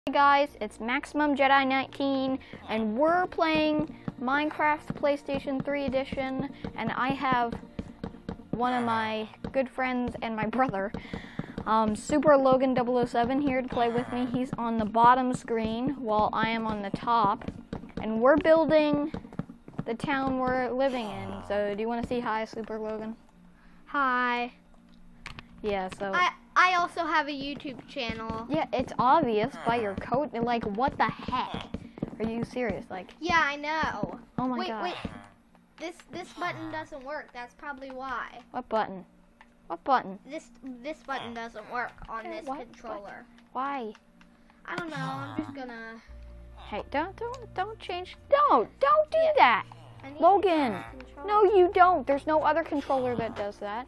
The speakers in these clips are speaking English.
Hey guys, it's Maximum Jedi 19, and we're playing Minecraft PlayStation 3 Edition, and I have one of my good friends and my brother, Super Logan 007 here to play with me. He's on the bottom screen while I am on the top, and we're building the town we're living in. So do you want to say hi, Super Logan? Hi. Yeah, so... I also have a YouTube channel. Yeah, it's obvious by your coat. Like, what the heck? Are you serious? Like... Yeah, I know. Oh my god. Wait. This button doesn't work. That's probably why. What button? What button? This button doesn't work on this controller. Why? I don't know. I'm just gonna... Hey, don't change. Don't do that. Logan. No, you don't. There's no other controller that does that.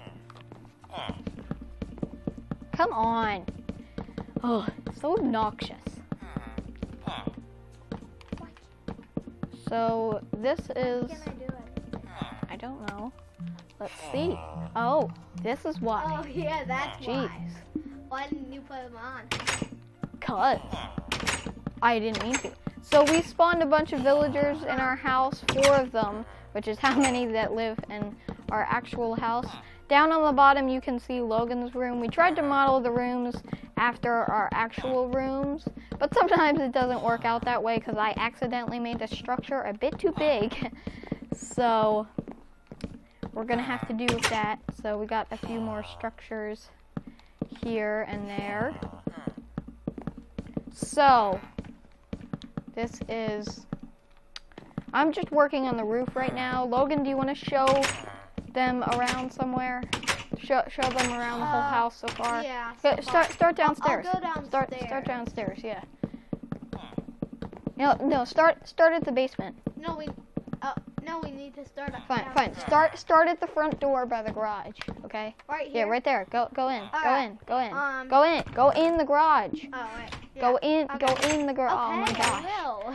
Come on. Oh, so obnoxious. So this is... Why can't I do it? I don't know. Let's see. Oh, this is why. Oh yeah, that's Jeez. why. Why didn't you put them on? Cause I didn't mean to. So we spawned a bunch of villagers in our house, 4 of them, which is how many that live in our actual house. Down on the bottom you can see Logan's room. We tried to model the rooms after our actual rooms, but sometimes it doesn't work out that way because I accidentally made the structure a bit too big. So we're gonna have to do with that. So we got a few more structures here and there. So this is... I'm just working on the roof right now. Logan, do you want to show them around somewhere? Show them around the whole house so far. Yeah. Start downstairs. I'll go downstairs. Start downstairs. Yeah. No. Start at the basement. No, we need to start at Fine. Start at the front door by the garage. Okay. Right here. Yeah, right there. Go in. Right. Go in. Go in the garage. Oh, right. Yeah. Go in. Okay. Go in the garage. Oh my gosh.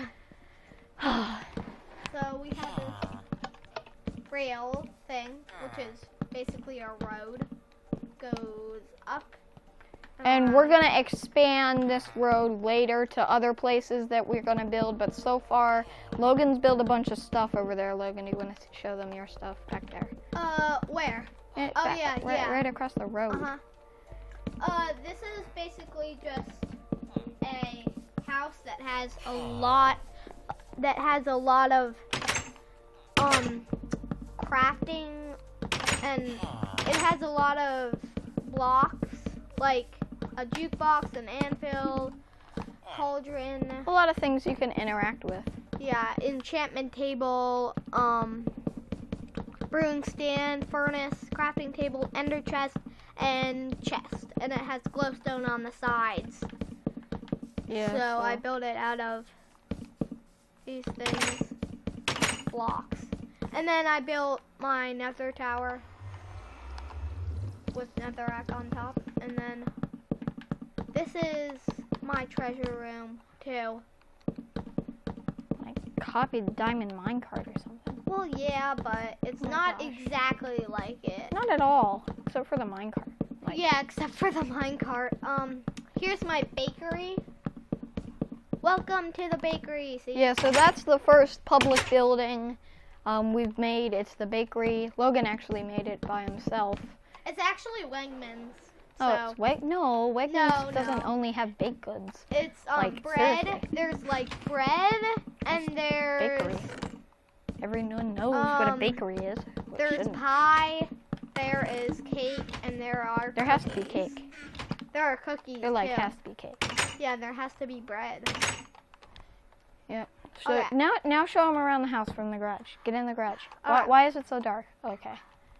I will. So we have this rail thing, which is basically our road, goes up. And we're going to expand this road later to other places that we're going to build, but so far, Logan's built a bunch of stuff over there. Logan, do you want to show them your stuff back there? Where? Right across the road. This is basically just a house that has a lot of crafting, and it has a lot of blocks, like a jukebox, an anvil, cauldron. A lot of things you can interact with. Yeah, enchantment table, brewing stand, furnace, crafting table, ender chest, and chest. And it has glowstone on the sides. Yeah. So I built it out of these things, blocks. And then I built my nether tower with netherrack on top. And then this is my treasure room too. I copied Diamond Minecart or something. Well, yeah, but it's not exactly like it. Not at all, except for the minecart. Yeah, except for the minecart. Here's my bakery. Welcome to the bakery. See? Yeah, so that's the first public building we've made. It's the bakery. Logan actually made it by himself. It's actually Wegmans. Oh, it's no, Wegmans doesn't only have baked goods. It's like, bread. seriously. There's like bread, and there's bakery. Everyone knows what a bakery is. There's pie. There is cake, and there are. There has to be cake. There are cookies. There too. has to be cake. Yeah, there has to be bread. Yeah. So now show them around the house from the garage. Get in the garage. Why is it so dark? Okay.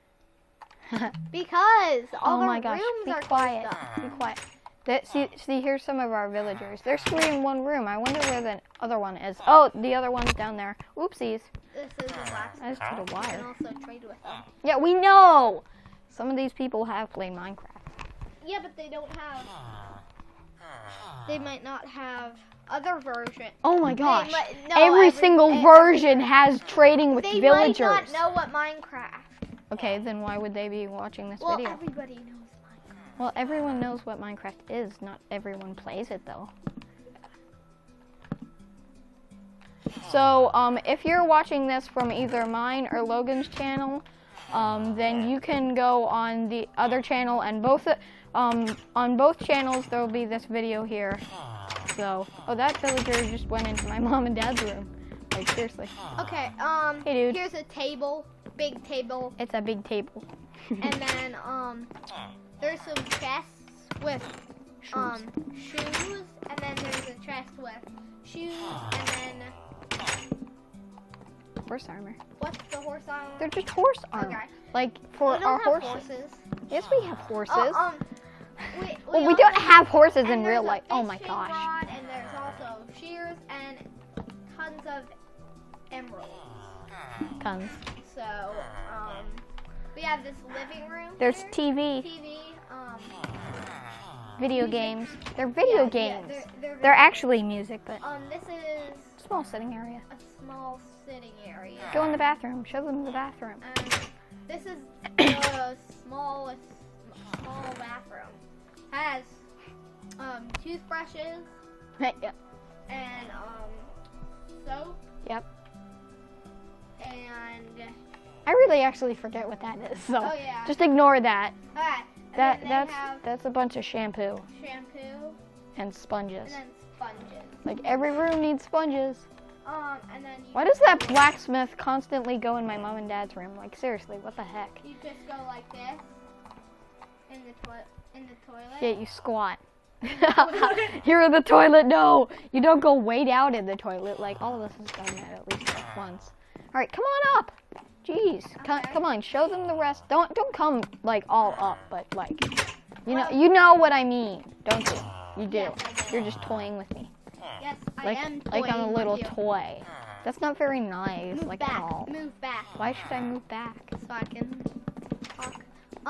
Because all the my gosh, rooms be are quiet. closed up. Be quiet. See, here's some of our villagers. There's 3 in one room. I wonder where the other one is. Oh, the other one's down there. Oopsies. This is a blacksmith. I just put a wire. You can also trade with them. Yeah, we know. Some of these people have played Minecraft. Yeah, but they don't have. They might not have other versions. Oh my gosh! Every single version has trading with villagers. They might not know what Minecraft. Okay, then why would they be watching this video? video? Well, everybody knows Minecraft. Well, everyone knows what Minecraft is. Not everyone plays it, though. So if you're watching this from either mine or Logan's channel, then you can go on the other channel, and on both channels there will be this video here. So, oh, that villager just went into my mom and dad's room. Like, seriously. Okay, hey, dude. Here's a table, big table. It's a big table. And then, there's some chests with, shoes. And then there's a chest with shoes, and then... Horse armor. What's the horse armor? They're just horse armor. Okay. Like, for We our don't have horses. Yes, we have horses. We we don't have horses in and real there's a life. Oh my fishing gosh. rod, and there's also shears and tons of emeralds. Tons. So, we have this living room. There's here. TV, TV, video music. games. They're video Yeah, games. they're They're actually music, but this is small sitting area. a small sitting area. Go in the bathroom. Show them the bathroom. This is the small bathroom. Has toothbrushes Yep. and soap Yep. and I really actually forget what that is, so oh yeah. just ignore that. Alright. And then they have That's a bunch of shampoo shampoo and sponges. and then sponges. Like every room needs sponges. And then you Why does that blacksmith constantly go in my mom and dad's room? Like seriously, what the heck? you just go like this in the toilet. Yeah, you squat. You're in the toilet. No, you don't go way down in the toilet. Like all of us has done that at least once. All right, come on up. Jeez, come on, show them the rest. Don't come like all up, but like you know what I mean, don't you? You do. Yes, I do. You're just toying with me. Yes, Like I am like I'm a toying little with you. toy. That's not very nice. Move like back. at all. Move back. Why should I move back? So I can talk.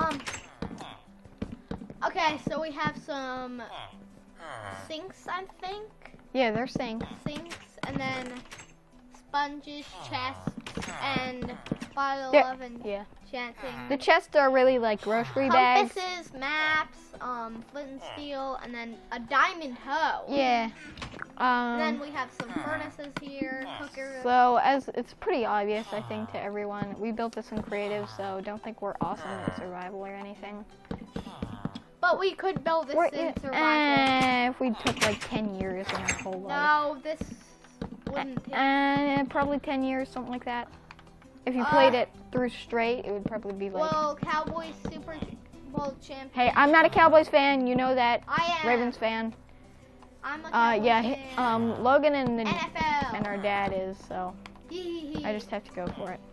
Okay, so we have some sinks, I think. Yeah, they're saying. Sinks, and then sponges, chests, and bottle Yeah. of Yeah. enchanting. The chests are really like grocery bags. Compasses, maps, flint and steel, and then a diamond hoe. Yeah. And then we have some furnaces here, cookers. So as it's pretty obvious, I think, to everyone, we built this in creative, so don't think we're awesome at survival or anything. But we could build this in survival. If we took like 10 years in our whole life. No, this wouldn't take. Probably 10 years, something like that. If you played it through straight, it would probably be like. Well, Cowboys Super Bowl champion. Hey, I'm not a Cowboys fan. You know that. I am. Ravens fan. I'm a Cowboys fan. Logan and NFL. our dad is, so Hee. I just have to go for it.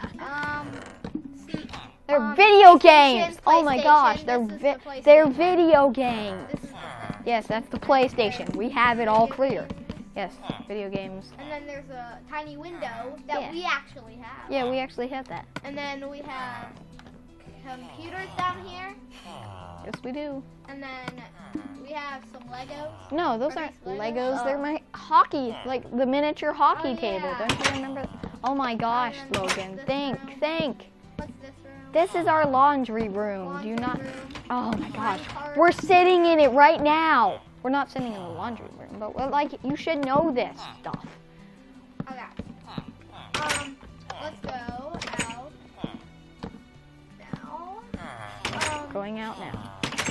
See, They're video games. PlayStation, Oh my gosh, they're this is the PlayStation. they're video games. This is the Yes, that's the PlayStation. We have it all clear. Yes, video games. And then there's a tiny window that Yeah. we actually have. Yeah, we actually have that. And then we have computers down here. Yes, we do. And then we have some Legos. No, those Are aren't these Legos. Legos? They're my hockey, like the miniature hockey Oh, table. yeah. Don't you remember? Oh my gosh, And then Logan. this Think. What's this room? This is our laundry room. Do you not? Laundry room. Oh my gosh. Minecart. We're sitting in it right now. We're not sitting in the laundry room, but we're like, you should know this stuff. Okay. Let's go out now. Going out now.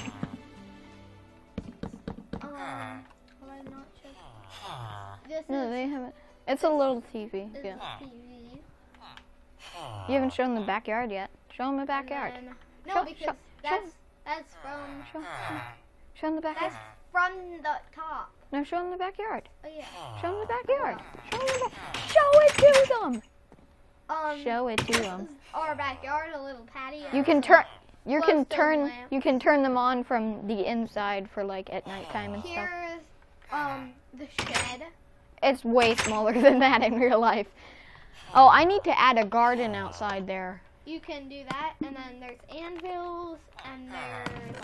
Have I not checked? This No, is they haven't. It's a little TV. this Yeah. is TV. You haven't shown the backyard yet. Show them the backyard. And then- Show- no, because show- that's from Show them the backyard. that's from the top. No, show them the backyard. Oh yeah. Show them the backyard. Show it to them. Show it to This them. is our backyard, a little patio. You can turn. You can Glowstone turn. lamp. You can turn them on from the inside for like at nighttime and stuff. Here's the shed. It's way smaller than that in real life. Oh, I need to add a garden outside there. You can do that, and then there's anvils, and there's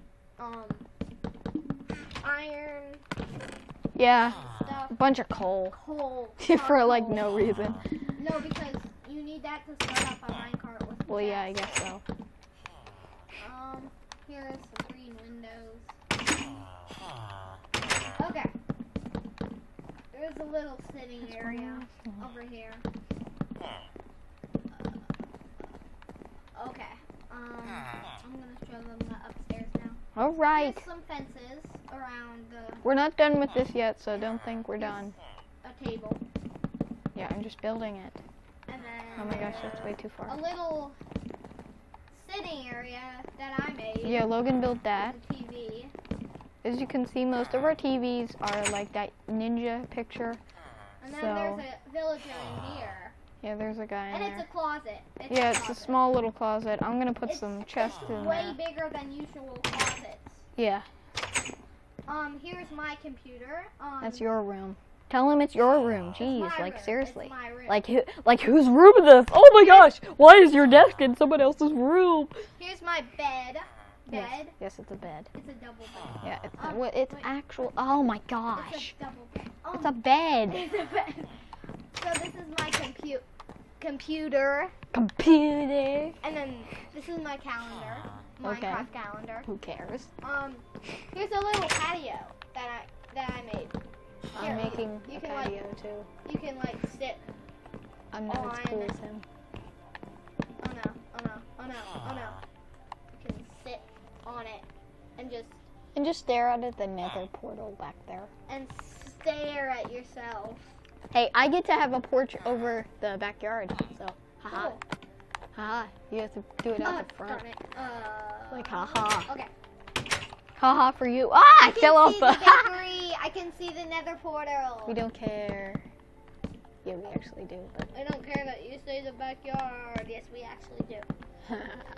iron Yeah, stuff. a bunch of coal Coal. for like charcoal. no reason. No, because you need that to start up a minecart with. Well, yeah, I gas. guess so. Here's some green windows. Okay. There's a little sitting area over here. Okay. I'm gonna show them the upstairs now. All right. There's some fences around the. We're not done with this yet, so don't think we're done. A table. Yeah, I'm just building it. And then. Oh my gosh, that's way too far. A little sitting area that I made. Yeah, Logan built that. With a TV. As you can see, most of our TVs are like that ninja picture. And then there's a villager in here. Yeah, there's a guy in and there. And it's a closet. It's a small little closet. I'm gonna put some chests in there. Way bigger than usual closets. Yeah. Here's my computer. That's your room. Tell him it's your room. Jeez, like room. seriously. It's my room. Like whose room is this? Oh my gosh! Why is your desk in someone else's room? Here's my bed. Yes, it's a bed. It's a double bed. Yeah, it's actual. Oh my gosh! It's a double bed. It's a bed. It's a bed. So this is my computer. Computer. And then this is my calendar. Minecraft calendar. Who cares? Here's a little patio that I made. I'm making a patio too. You can like sit. I'm not as cool as him. Oh no. You can sit on it and just stare out at the nether portal back there. And stare at yourself. Hey, I get to have a porch over the backyard, so haha. Cool. Haha, you have to do it out the front. Darn it. Like haha. Okay. Haha for you. Ah, I fell off the. I can see the nether portal. We don't care. Yeah, we actually do. But I don't care that you say the backyard. Yes, we actually do.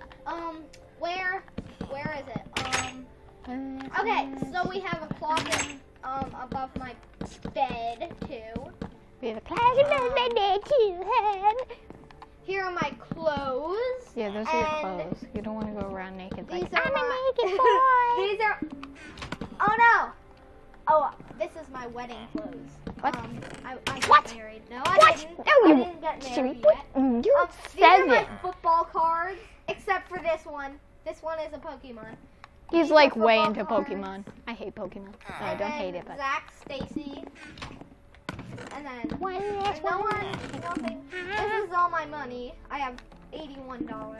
Where is it? Okay, so we have a closet above my bed too. We have a closet above my bed too. Here are my clothes. Yeah, those are your clothes. You don't want to go around naked like, I'm a naked boy. These are... Oh, no. Oh, this is my wedding clothes. What? I got married. No, I didn't. No, I didn't get married yet. You These are my football cards, except for this one. This one is a Pokemon. He's like way into Pokemon. I hate Pokemon. No, I don't hate it, but... Zach, Stacy. And then no one. This is all my money. I have $81.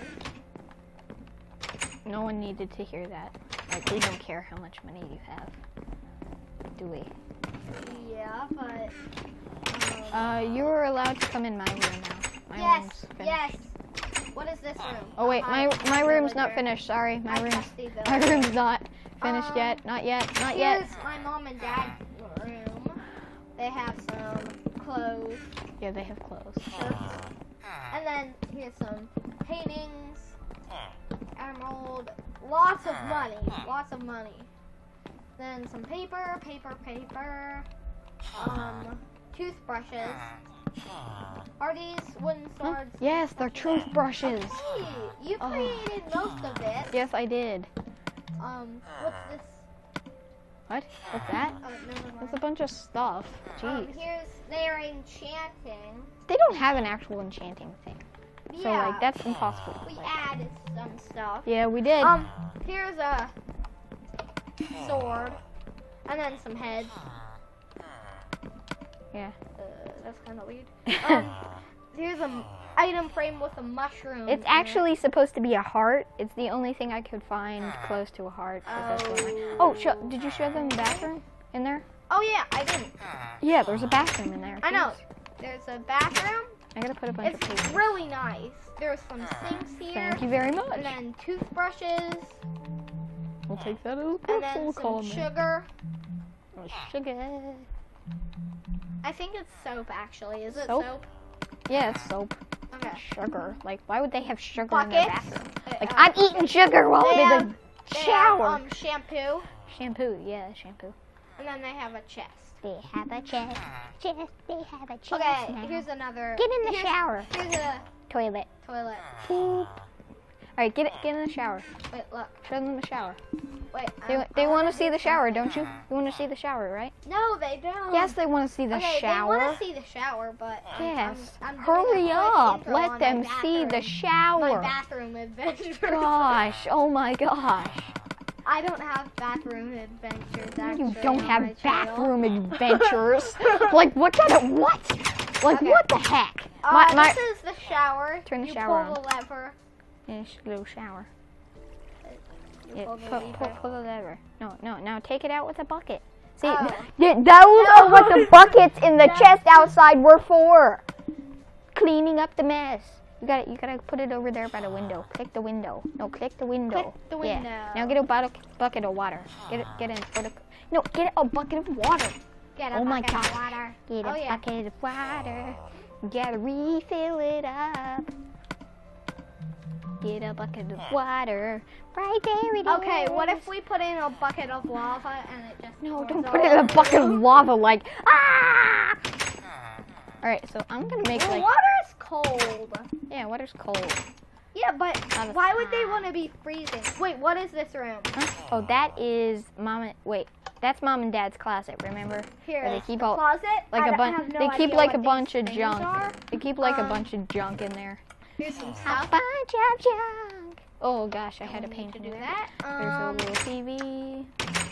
No one needed to hear that. Like, we don't care how much money you have, do we? Yeah, but you're allowed to come in my room now. My room's finished. Yes. What is this room? Oh wait, my room's not finished. Sorry, my room's not finished yet. Not yet. Here's my mom and dad's room. They have some clothes. Yeah, they have clothes. And then here's some paintings, emerald, lots of money. Then some paper, toothbrushes. Are these wooden swords? Yes, they're toothbrushes. Hey, you created most of it. Yes, I did. What's this? What? What's that? Oh, never mind. That's a bunch of stuff. Jeez. They're enchanting. They don't have an actual enchanting thing. Yeah. So, like, that's impossible. We added some stuff. Yeah, we did. Here's a sword. And then some heads. Yeah. That's kind of weird. Here's an item frame with a mushroom. It's actually supposed to be a heart. It's the only thing I could find close to a heart. Did you show them the bathroom in there? Oh yeah, I didn't. Yeah, there's a bathroom in there. I know. There's a bathroom. I gotta put a bunch of people. It's really nice. There's some sinks here. Thank you very much. And then toothbrushes. We'll take that as a And then some sugar. Sugar. I think it's soap, actually. Is it soap? Yeah, it's soap. Okay. Sugar. Like, why would they have sugar in their Buckets. bathroom? Like, I'm eating sugar while I'm in the shower. Shampoo. Shampoo, yeah, shampoo. And then they have a chest. They have a chest. They have a chest. Okay, now. here's another. Get in the shower. Here's a toilet. Toilet. Alright, get in the shower. Wait, look. Show them the shower. Wait. They want to see the shower, don't you? You want to see the shower, right? No, they don't. Yes, they want to see the shower. They want to see the shower, but yes. I'm hurry up. Let them see the shower. My bathroom adventure. Gosh, oh my gosh. I don't have bathroom adventures, actually. You don't on have my channel. bathroom adventures. Like, what kind of, what? Like, Okay. what the heck? This is the shower. Turn the you shower pull the lever. Yeah, just a little shower. You Yeah, pull the pull lever. the lever. No, now take it out with a bucket. See, Oh. those are what the buckets in the chest outside were for. Cleaning up the mess. You gotta put it over there by the window. Click the window. No, click the window. Click the window. Yeah. Now get a bucket of water. Get a bucket of water. Get a Oh my bucket of gosh. water. Get a Oh, yeah. bucket of water. Gotta refill it up. Get a bucket of water. Right there it is. Okay, what if we put in a bucket of lava and it just No, pours don't all put it in a over bucket the of lava like, ah! Alright, so I'm gonna make The like, water is cold. yeah, water's cold. Yeah, but Not a why would they fan. want to be freezing? Wait, what is this room? Huh? Oh, that is that's mom and dad's closet, remember? Here, Where they it's keep the all, closet. like I a bunch, have no they keep idea like a what bunch these of things junk. are. They keep like a bunch of junk in there. Here's some A stuff. bunch of junk. Oh gosh, I had to Don't paint need to it. do that. There's a little TV.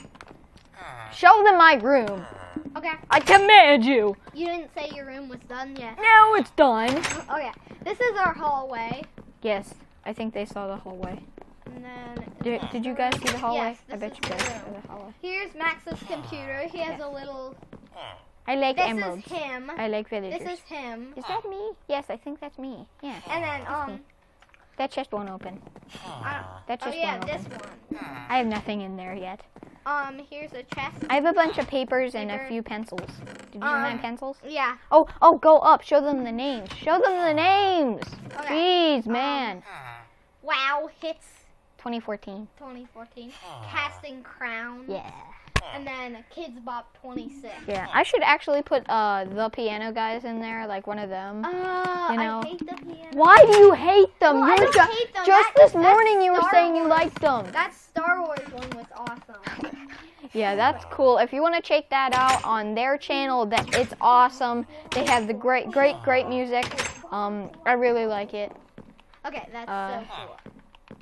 Show them my room. Okay, I command you. you didn't say your room was done yet. Now it's done. Okay, this is our hallway. Yes, I think they saw the hallway. And then Did you guys see the hallway? Yes, I this bet is you guys the saw room. the hallway. Here's Max's computer. He has a little. I like This emeralds. is him. I like villagers. This is him. Is that me? Yes, I think that's me. Yeah. And then me. That chest won't open. That oh chest yeah, won't this open. one. I have nothing in there yet. Here's a chest. I have a bunch of papers and a Paper. few pencils. Did you see my pencils? Yeah. Oh, go up. Show them the names. Show them the names. Okay. Jeez, man. Wow, hits 2014. 2014. Casting Crown. Yeah. And then Kids Bop 26. Yeah. I should actually put the piano guys in there, like one of them. You know. I hate the piano. Why do you hate them? Well, I You're don't hate them. Just That's this morning you were Star saying you Wars. liked them. That Star Wars one was awesome. Yeah, that's cool. If you want to check that out on their channel, that it's awesome. They have the great music. I really like it. Okay, that's so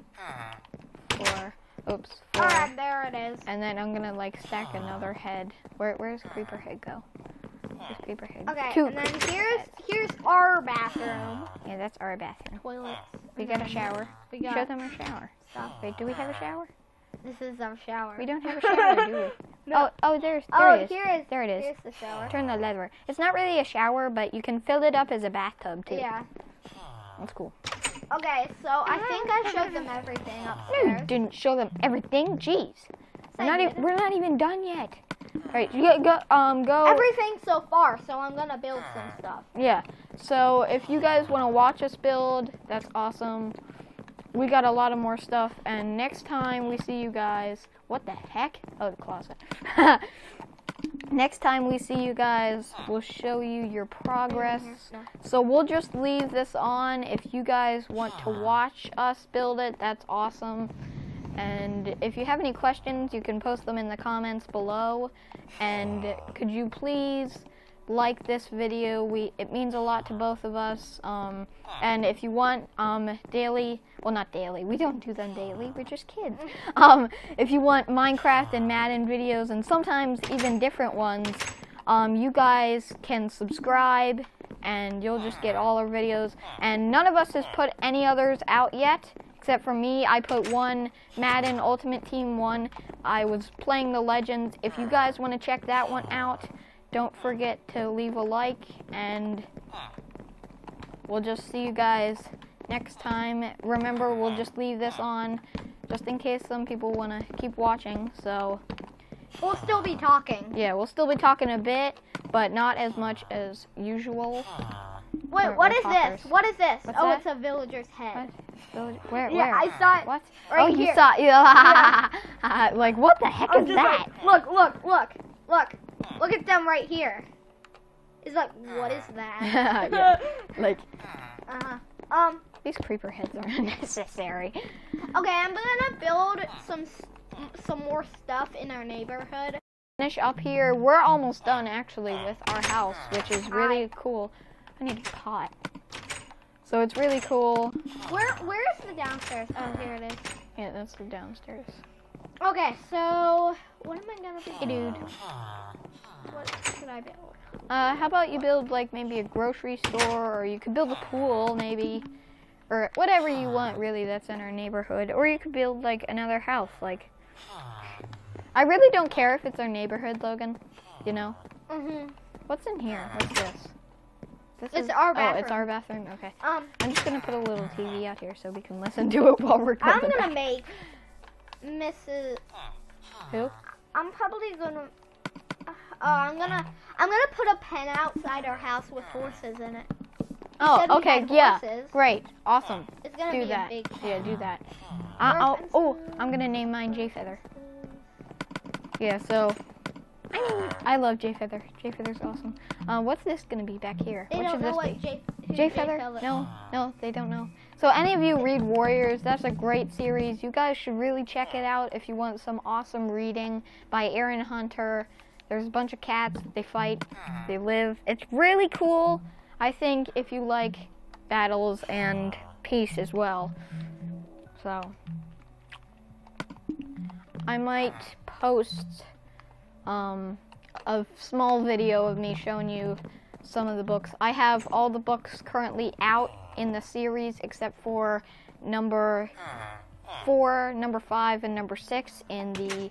cool. Oops. Alright, there it is. And then I'm gonna like stack another head. Where's Creeper Head go? Where's Creeper Head? Okay, Two and then Creeper here's heads. our bathroom. Yeah, that's our bathroom. Toilets. We got a shower. We Show got them our shower. stuff. Wait, do we have a shower? This is our shower. We don't have a shower, do we? No. Oh, there it is. Here is. There it is. Here's the shower. Turn the lever. It's not really a shower, but you can fill it up as a bathtub too. Yeah. That's cool. Okay, so I think I showed them everything No, upstairs. you didn't show them everything. Jeez. I did. We're not even done yet. All right, you go. Everything so far, so I'm gonna build some stuff. Yeah. So if you guys want to watch us build, that's awesome. We got a lot of more stuff, and next time we see you guys, what the heck? Oh, the closet. Next time we see you guys, we'll show you your progress. So we'll just leave this on. If you guys want to watch us build it, that's awesome. And if you have any questions, you can post them in the comments below. And could you please like this video? It means a lot to both of us. And if you want daily, well, not daily, we don't do them daily, we're just kids. If you want Minecraft and Madden videos, and sometimes even different ones, you guys can subscribe and you'll just get all our videos. And none of us has put any others out yet, except for me. I put one, Madden Ultimate Team 1. I was playing the Legends. If you guys want to check that one out, don't forget to leave a like, and we'll just see you guys next time. Remember, we'll just leave this on just in case some people want to keep watching. So We'll still be talking. yeah, we'll still be talking a bit, but not as much as usual. Wait, Or- what or is talkers. this? What is this? What's Oh, that? it's a villager's head. Where? Yeah, Where? I saw it What? right oh, you here. saw? Yeah. Like, what the heck I'm is just that? like, look at them right here. It's like, what is that? Yeah. Like, These these creeper heads are unnecessary. Okay, I'm gonna build some more stuff in our neighborhood. Finish up here. We're almost done actually with our house, which is really cool. I need a pot. So it's really cool. Where's the downstairs? Oh, here it is. Yeah, that's the downstairs. Okay, so what am I gonna Hey, be? dude. What should I build? How about you build like maybe a grocery store, or you could build a pool maybe, or whatever you want really that's in our neighborhood, or you could build like another house. Like, I really don't care if it's our neighborhood, Logan. You know? What's in here? What's this? It's our bathroom. Oh, it's our bathroom. Okay. Um, I'm just gonna put a little TV out here so we can listen to it while we're going. I'm gonna make Mrs. Who? I'm probably gonna. I'm gonna put a pen outside our house with horses in it. Oh, Instead we okay, had yeah, horses. great, awesome. It's gonna Do be that. a big pen. Yeah, do that. Or Oh, I'm gonna name mine J Feather. Yeah, so I love J Feather. J Feather's awesome. What's this gonna be back here? They What don't should know this what be? who J Feather? No, they don't know. So any of you read Warriors, that's a great series. You guys should really check it out if you want some awesome reading by Aaron Hunter. There's a bunch of cats, they fight, they live. It's really cool. I think if you like battles and peace as well. So I might post a small video of me showing you some of the books. I have all the books currently out in the series except for number 4, number 5, and number 6 in the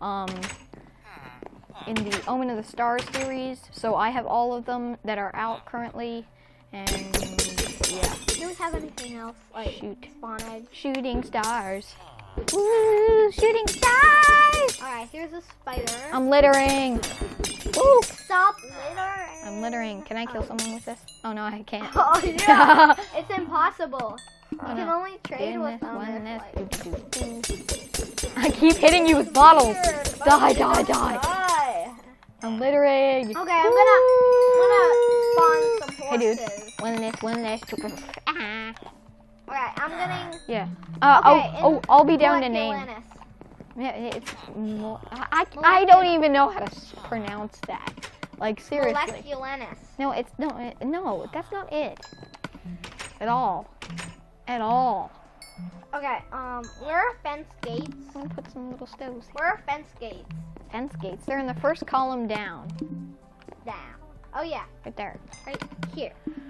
Omen of the Stars series. So I have all of them that are out currently, and yeah. Do we have anything else like spawn eggs? Shooting stars. Woo! Shooting stars! Alright, here's a spider. I'm littering. Woo! Stop littering. I'm littering. Can I kill someone with this? Oh no, I can't. Oh yeah, it's impossible. You Oh, can no. only trade with them. I keep hitting you with bottles. Die, die, die. Die. I'm littering. Okay, I'm gonna spawn some Hey dude, horses. one less. Ah. Okay, I'm getting. Yeah. Okay, I'll be down to name. Moleculanus. Yeah, it's. I don't even know how to pronounce that. Like seriously. Moleculanus. No, it's no. That's not it. At all. At all. Okay, where are fence gates? I'm gonna put some little stoves here. Where are fence gates? Fence gates. They're in the first column down. Down. Oh yeah, Right there. right here.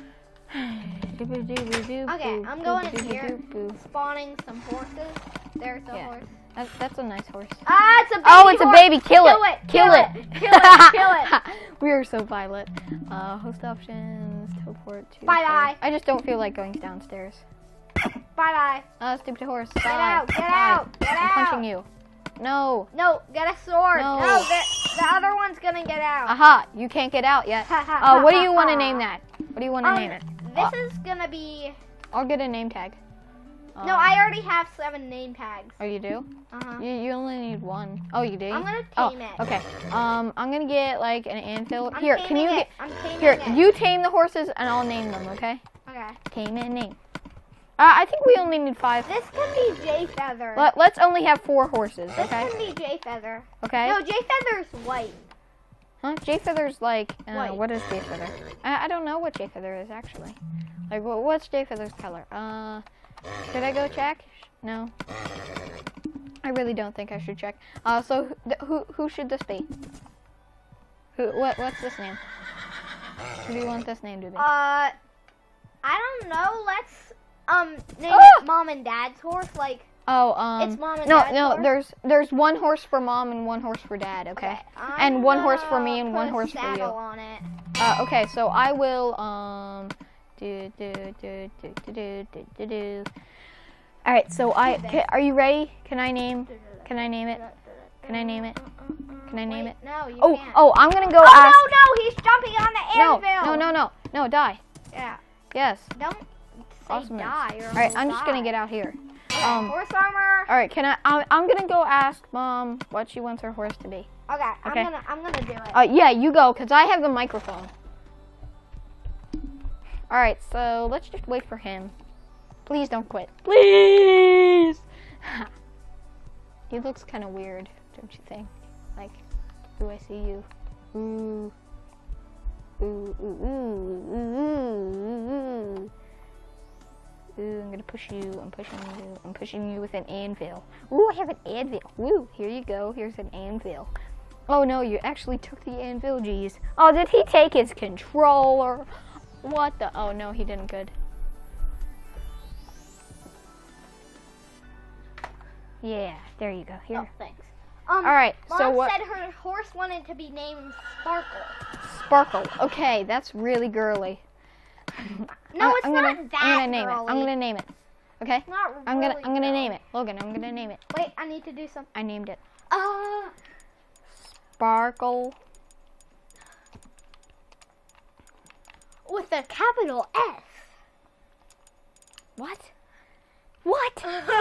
Okay, I'm going in here. Spawning some horses. There's a Yeah. horse. That's a nice horse. Ah, it's a baby Oh, it's horse. a baby. Kill it. Kill it. Kill it. Kill it. We are so violent. Host options. Teleport to. Bye-bye. I just don't feel like going downstairs. Bye bye. Stupid horse. Get out. Get out. Get I'm out. punching you. No. No, get a sword. No. No, the other one's gonna get out. Aha, you can't get out yet. What do you want to name that? What do you want to name it? This is gonna be. I'll get a name tag. No, I already have 7 name tags. Oh, you do? Uh-huh. You only need 1. Oh, you do? I'm gonna tame it. Okay. I'm gonna get like an anvil. I'm Here, can you taming get? it. I'm taming Here, it. you tame the horses and I'll name them. Okay? Okay. Tame and name. I think we only need 5. This can be J Feather. Let's only have 4 horses. This Okay? can be J Feather. Okay? No, J Feather's white. Huh? J Feather's like. White. What is J Feather? I don't know what J Feather is actually. Like, what's J Feather's color? Should I go check? No. I really don't think I should check. So who should this be? What's this name? Who do you want this name to be? I don't know. Let's name Ah! it Mom and Dad's horse. Like it's Mom and no, Dad's no. horse? There's 1 horse for Mom and 1 horse for Dad. Okay. I'm And 1 horse for gonna me and 1 put a horse for you. saddle on it. Okay. So I will All right. So are you ready? Can I name it? Can I name it? Can I name it? No, you can't. I'm gonna go Oh ask. no, he's jumping on the anvil. No, die. Yeah. Yes. Don't say Awesomeness. die or All right, you'll I'm just gonna die. get out here. Okay, horse armor. All right, I'm gonna go ask Mom what she wants her horse to be. Okay, Okay. I'm gonna do it. Yeah, you go, cause I have the microphone. All right, so let's just wait for him. Please don't quit. Please. He looks kind of weird, don't you think? Like, do I see you? Ooh. Ooh, ooh, ooh, ooh, ooh, ooh. Ooh, I'm gonna push you. I'm pushing you. I'm pushing you with an anvil. Ooh, I have an anvil. Woo, here you go. Here's an anvil. Oh no, you actually took the anvil, geez. Oh, did he take his controller? What the? Oh no, he didn't. Good. Yeah, there you go. Here. Oh, thanks. All right. Mom so what? said her horse wanted to be named Sparkle. Sparkle. Okay, that's really girly. No, it's not that I'm gonna name girly. it. I'm gonna name it. Okay. It's not I'm really gonna girly. name it. Logan, I'm gonna name it. Wait, I need to do something. I named it. Sparkle. With a capital S. What? What?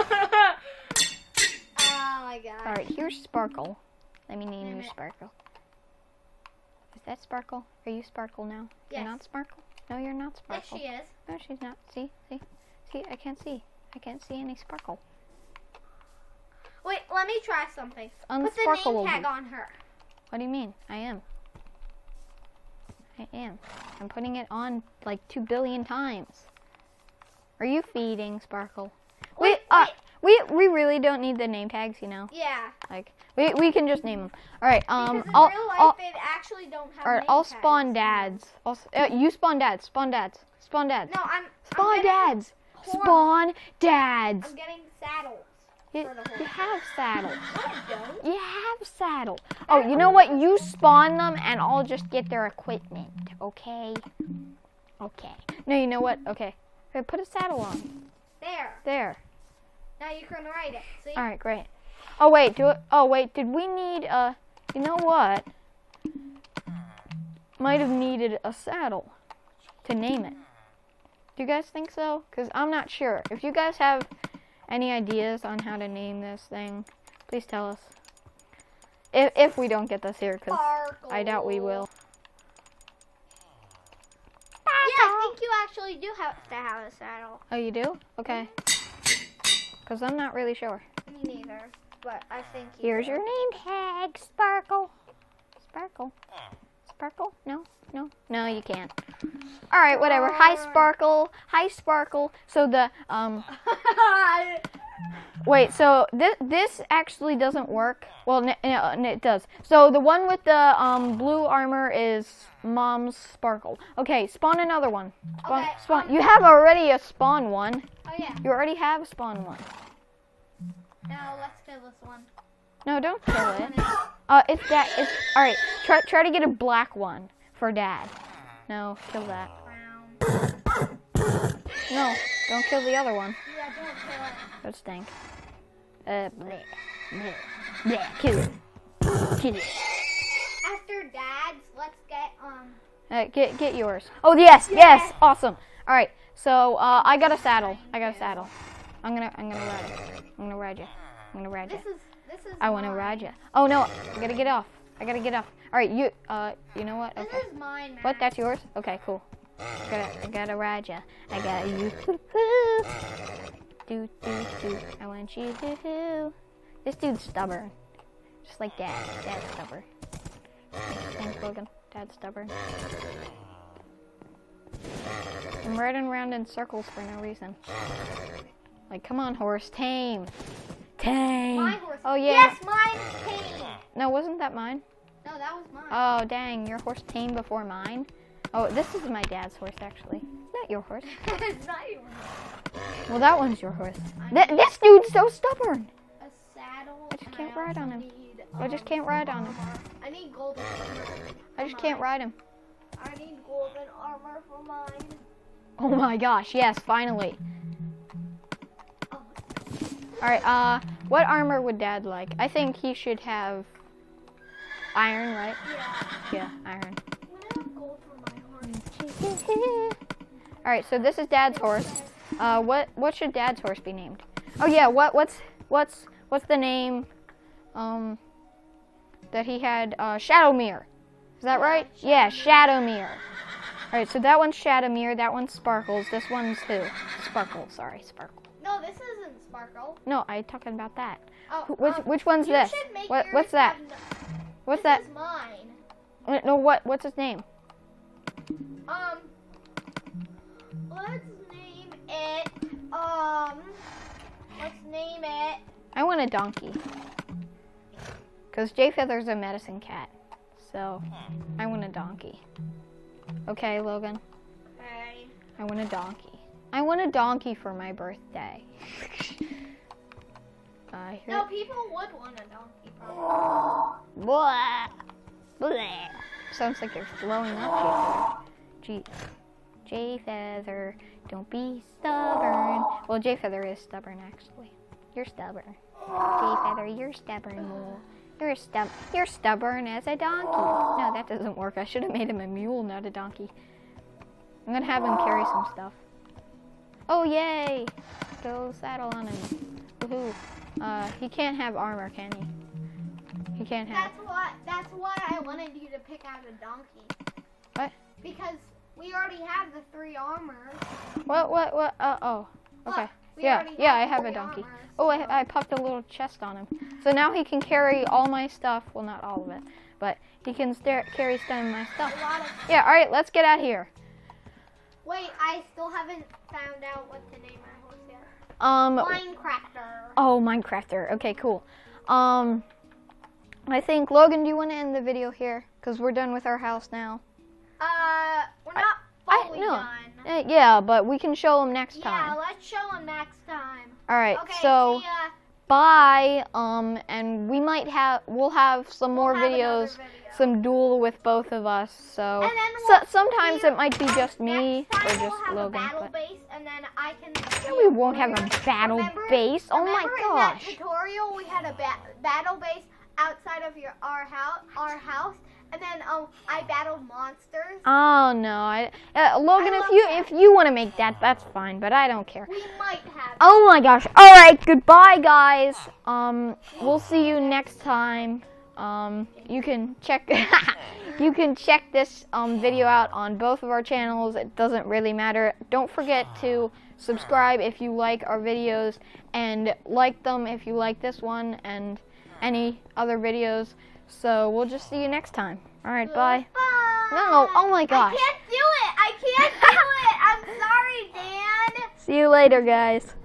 Oh my god. All right, here's Sparkle. Let me name Name you it. Sparkle. Is that Sparkle? Are you Sparkle now? Yes. You're not Sparkle? No, you're not Yes, Sparkle. she is. No, she's not. See? I can't see. I can't see any Sparkle. Wait, let me try something. Put the Unsparkleable. name tag on her. What do you mean? I am. I'm putting it on like 2 billion times. Are you feeding Sparkle? Wait, We really don't need the name tags, you know. Yeah. Like we can just name them. All right. Because in I'll real life, they actually don't have all right. name I'll tags. spawn dads. You spawn dads. Spawn dads. Spawn dads. No, I'm Spawn getting dads. horse. Spawn dads. I'm getting saddles. You for the horse. have saddles. No, I don't. You have saddles. Oh, you know what? You spawn them, and I'll just get their equipment. Okay. Okay. No, you know what? Okay. Okay, put a saddle on. There. There. Now you can ride it. See? All right, great. Oh wait, did we need you know what? Might have needed a saddle to name it. Do you guys think so? Because I'm not sure. If you guys have any ideas on how to name this thing, please tell us. If we don't get this here, because I doubt we will. Yeah, I think you actually do have to have a saddle. Oh, you do? Okay. Because I'm not really sure. Me neither, but I think you Here's do. your name tag, Sparkle. Sparkle. Sparkle? No, you can't. All right, whatever. Hi, Sparkle. Hi, Sparkle. So the wait. So this actually doesn't work. Well, no, it does. So the one with the blue armor is Mom's Sparkle. Okay, spawn another one. Okay, Spawn. You have already a spawn one. Oh yeah. You already have a spawn one. Now let's kill this one. No, don't kill it. It's all right. Try to get a black one for Dad. No, kill that. Brown. No, don't kill the other one. Yeah, don't kill it. That stink. Bleh, bleh, bleh. Kill it. Kill it. After Dad's, let's get Get yours. Oh yes, awesome. All right, so I got a saddle. I'm gonna ride it. I'm gonna ride you. This is I wanna mine. ride you. Oh no, I gotta get off. All right, you know what? This Okay. is mine, man. What? That's yours? Okay, cool. I gotta ride ya. I gotta you. Do. I want you to. This dude's stubborn. Just like Dad. Dad's stubborn. Thanks, Logan. Dad's stubborn. I'm riding around in circles for no reason. Like, come on, horse. Tame. My horse. Oh, yeah. Yes, mine tame. No, wasn't that mine? No, that was mine. Oh, dang. Your horse tame before mine? Oh, this is my dad's horse, actually. Not your horse. It's not yours. Well, that one's your horse. This dude's so stubborn. A saddle. I just and can't I ride on also him. need, I just can't ride on him. armor. I need golden armor. I just can't ride him. I need golden armor for mine. Oh my gosh, yes, finally. Oh. Alright, what armor would Dad like? I think he should have iron, right? Yeah. Yeah, iron. I'm gonna have gold for my horse. Alright, so this is Dad's horse. What should Dad's horse be named? Oh yeah, what's the name that he had? Shadowmere. Is that right? Yeah, Shadowmere. Alright, so that one's Shadowmere, that one's Sparkles, this one's who? Sparkle, sorry, Sparkle. No, this isn't Sparkle. No, I'm talking about that. Oh, Which one's you this? should make What's yours that? have- What's this that? is mine. No, what's his name? Let's name it. let's name it. I want a donkey. Because Jay Feather's a medicine cat. So, I want a donkey. Okay, Logan? Okay. I want a donkey. I want a donkey for my birthday. No, people would want a donkey, probably. Blah. Blah. Sounds like you're throwing up, Jay Feather. Jay Feather, don't be stubborn. Well, Jay Feather is stubborn, actually. You're stubborn. Jay Feather, you're stubborn, mule. You're stubborn as a donkey. No, that doesn't work. I should have made him a mule, not a donkey. I'm gonna have him carry some stuff. Oh, yay! Go saddle on him. Woohoo. He can't have armor, can he? He can't have. That's why I wanted you to pick out a donkey. What? Because we already have the 3 armors. What? Oh. Okay. Look, Yeah, I have a donkey. Armors, Oh, I popped a little chest on him. So now he can carry all my stuff. Well, not all of it, but he can carry some of my stuff. Yeah, all right, let's get out of here. Wait, I still haven't found out what to name my horse yet. Minecrafter. Oh, Minecrafter. Okay, cool. I think, Logan, do you want to end the video here? Because we're done with our house now. We're not fully done. Yeah, but we can show them next time. Yeah, let's show them next time. All right, Okay, so see ya. bye. And we'll have some more videos, some duel with both of us. So, And then sometimes it might be just me next or time just we'll have Logan. a battle But base, and then I can. yeah, we won't have a battle base. Oh my Remember gosh! in that tutorial we had a battle base outside of our house, and then I battled monsters. Oh no, Logan, if you want to make that, that's fine, but I don't care. We might have. Oh my gosh! All right, goodbye, guys. We'll see you next time. You can check this video out on both of our channels. It doesn't really matter. Don't forget to subscribe if you like our videos, and like them if you like this one and any other videos. So we'll just see you next time. All right, bye. Bye. No, oh my gosh. I can't do it. I'm sorry, Dan. See you later, guys.